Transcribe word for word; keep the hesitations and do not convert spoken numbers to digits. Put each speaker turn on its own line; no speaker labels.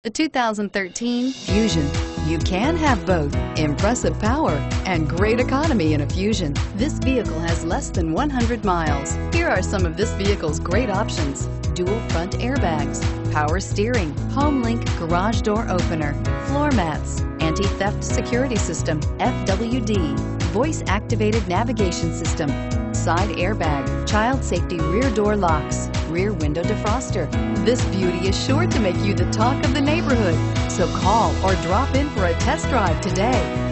The two thousand thirteen Fusion. You can have both impressive power and great economy in a Fusion. This vehicle has less than one hundred miles. Here are some of this vehicle's great options: dual front airbags, power steering, HomeLink garage door opener, floor mats, anti-theft security system, F W D, voice-activated navigation system, side airbag, child safety rear door locks, rear window defroster. This beauty is sure to make you the talk of the neighborhood. So call or drop in for a test drive today.